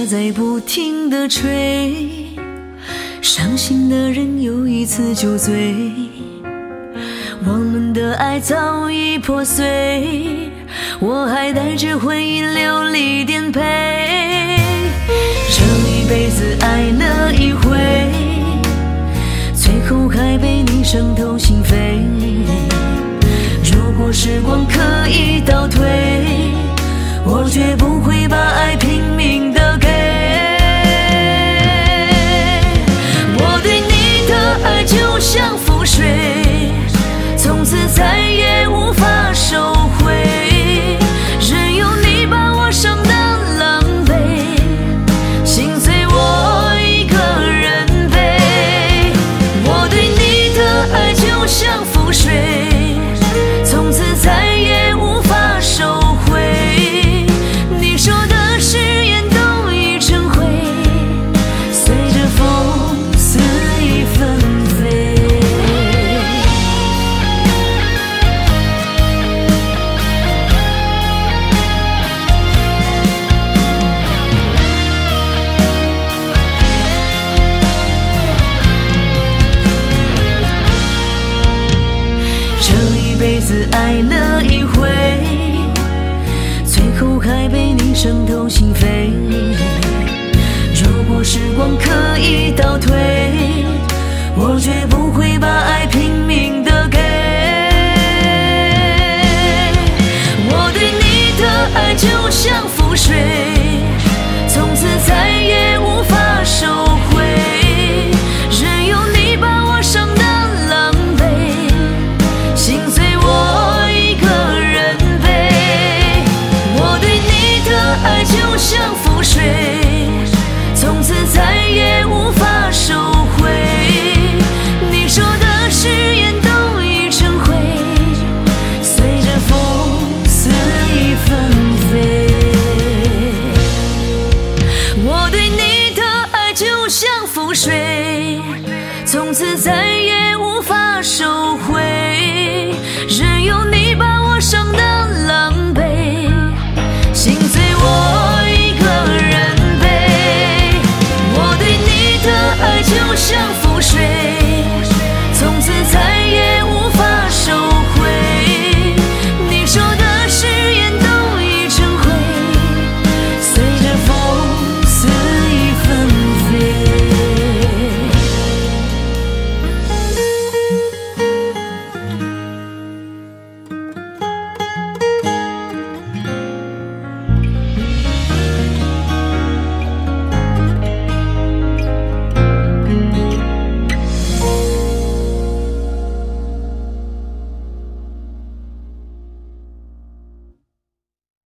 在不停地吹，伤心的人又一次酒醉，我们的爱早已破碎，我还带着回忆流离颠沛。这一辈子爱了一回，最后还被你伤透心扉。如果时光可以倒退，我绝不会把爱拼命地给。我对你的爱就像覆水，从此再也无法收回，任由你把我伤得狼狈，心碎我一个人背。我对你的爱就像覆水，从此再也无法收回，你说的誓言都已成灰，随着风肆意纷飞。这一辈子爱了一回，最后还被你伤透心扉。如果时光可以倒退，我绝不会把爱拼命地给。我对你的爱就像覆水，从此再